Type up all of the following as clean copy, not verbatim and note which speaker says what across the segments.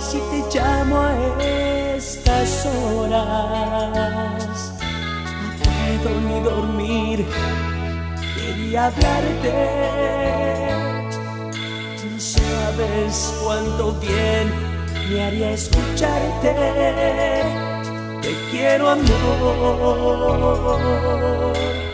Speaker 1: si te llamo a estas horas. No puedo ni dormir, quería hablarte. No sabes cuánto bien me haría escucharte. Te quiero, amor.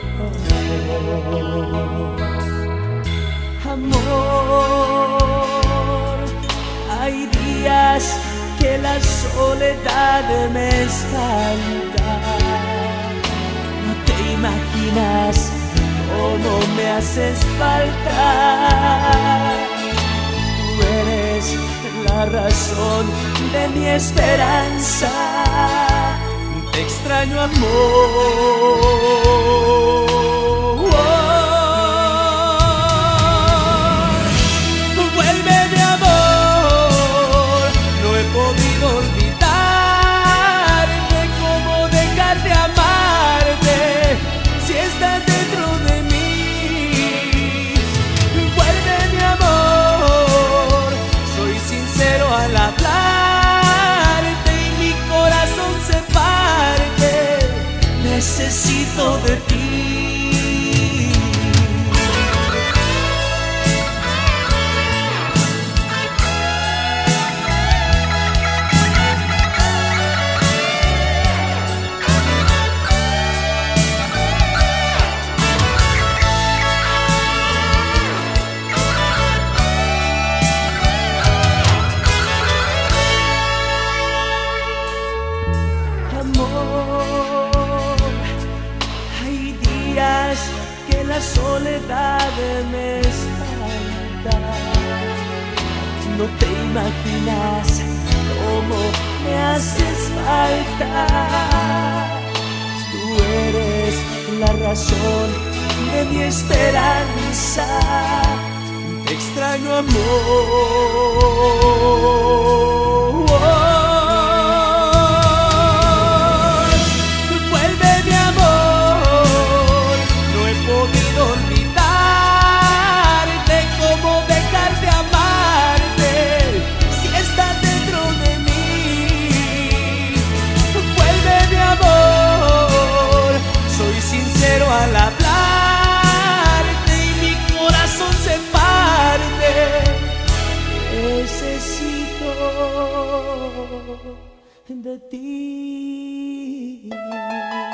Speaker 1: Amor, hay días que la soledad me espanta. No te imaginas cómo me haces falta. Tú eres la razón de mi esperanza. Te extraño, amor. Necesito de ti. Que la soledad me espanta. No te imaginas cómo me haces falta. Tú eres la razón de mi esperanza. Te extraño, amor. Al hablarte y mi corazón se parte. Necesito de ti.